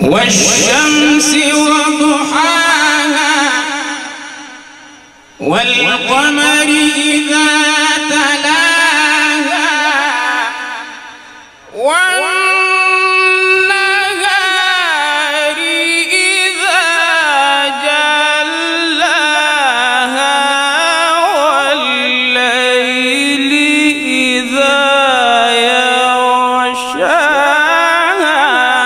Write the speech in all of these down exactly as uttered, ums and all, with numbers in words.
والشمس وضحاها والقمر إذا تلاها والنهار إذا جلاها والليل إذا يغشاها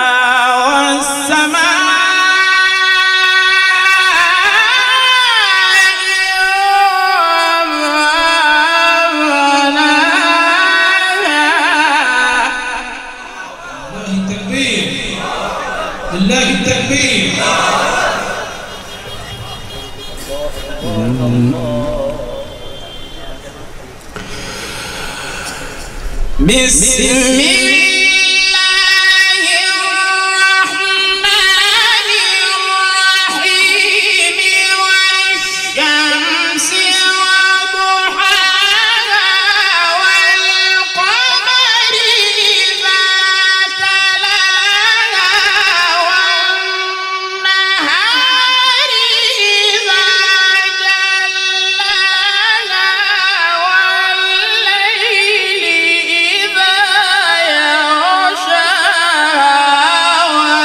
لله التكبير. بسم الله الرحمن الرحيم والشمس وضحاها والقمر إذا تلاها والنهار إذا جلاها والليل إذا يغشاها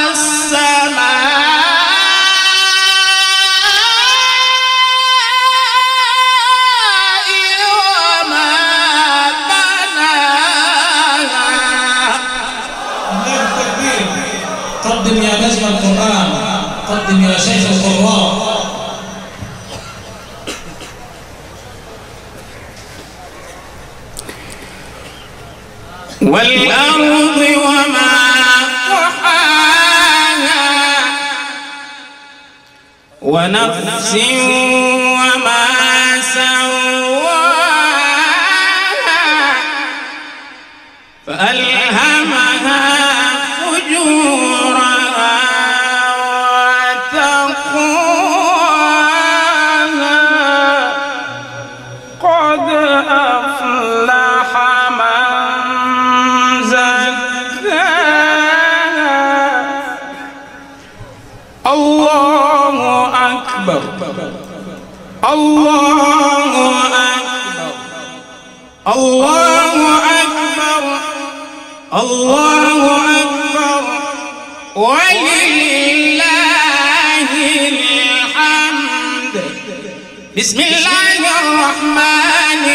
والسماء وما بناها. لله التكبير. قدم يا نجم القرآن، قدم يا شيخ القراء. والأرض وما طحاها ونفس وما سواها فألهمها فجورها وتقواها قد أفلح من زكاها. الله أكبر الله أكبر الله أكبر الله أكبر ولله الحمد. بسم الله الرحمن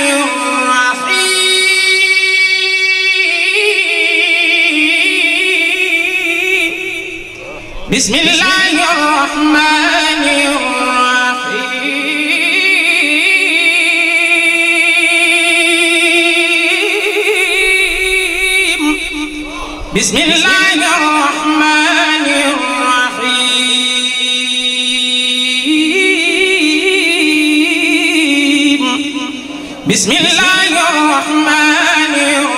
الرحيم. بسم الله الرحمن الرحيم. بسم الله الرحمن الرحيم. بسم الله الرحمن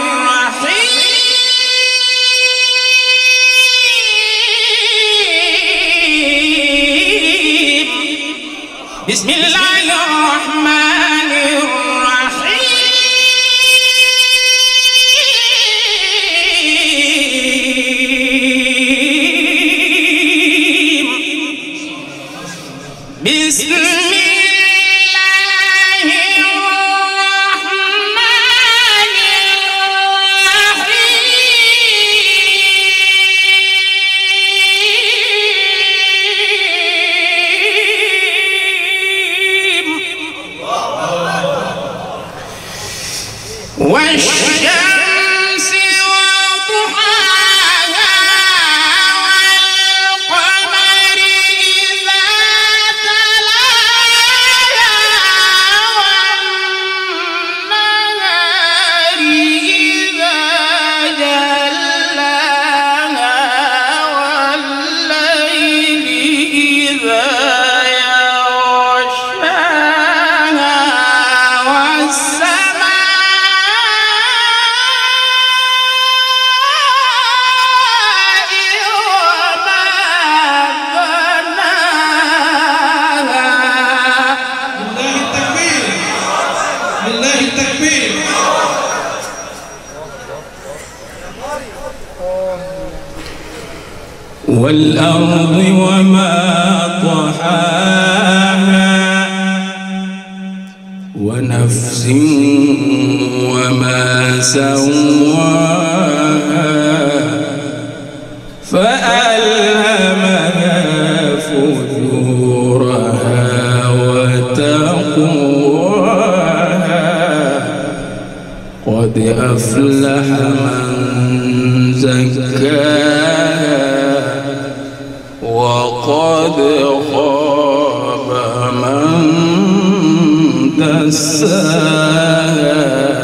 الرحيم. بسم الله الرحمن الرحيم. بسم والشمس وضحاها والقمر إذا تلاها والأرض وما طحاها ونفس وما سواها فألهمها فجورها وتقواها قد أفلح من زكاها وقد خاب من دساها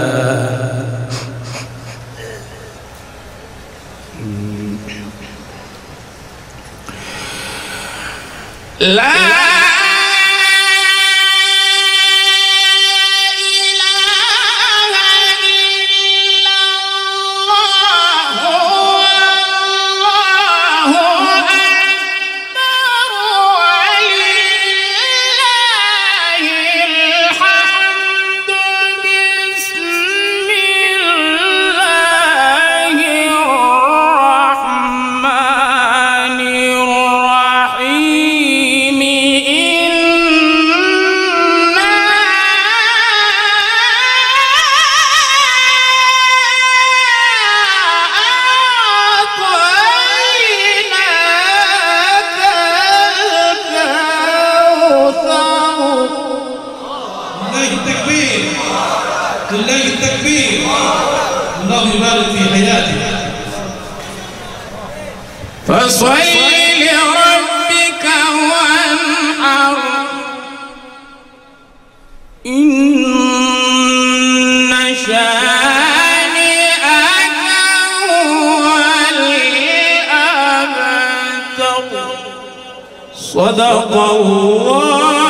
لا لله التكبير. الله يبارك في حياتك. فصل لربك وانحر إن شانئك هو الأبتر. صدق الله